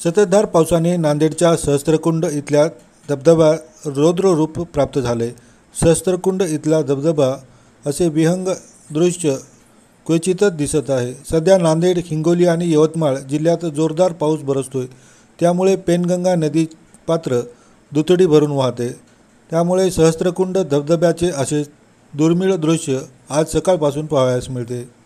संततधार पावसाने नांदेडच्या सहस्त्रकुंड इथल्या धबधबा रौद्र रूप प्राप्त झाले। सहस्त्रकुंड इथला धबधबा असे विहंग दृश्य क्वचितच दिसत आहे। सध्या नांदेड, हिंगोली आणि यवतमाळ जिल्ह्यात जोरदार पाऊस बरसतोय। त्यामुळे पेनगंगा नदी पात्र दुथडी भरून वाहते। त्यामुळे सहस्त्रकुंड धबधब्याचे असे दुर्मिळ दृश्य आज सकाळपासून पाहावयास मिळते।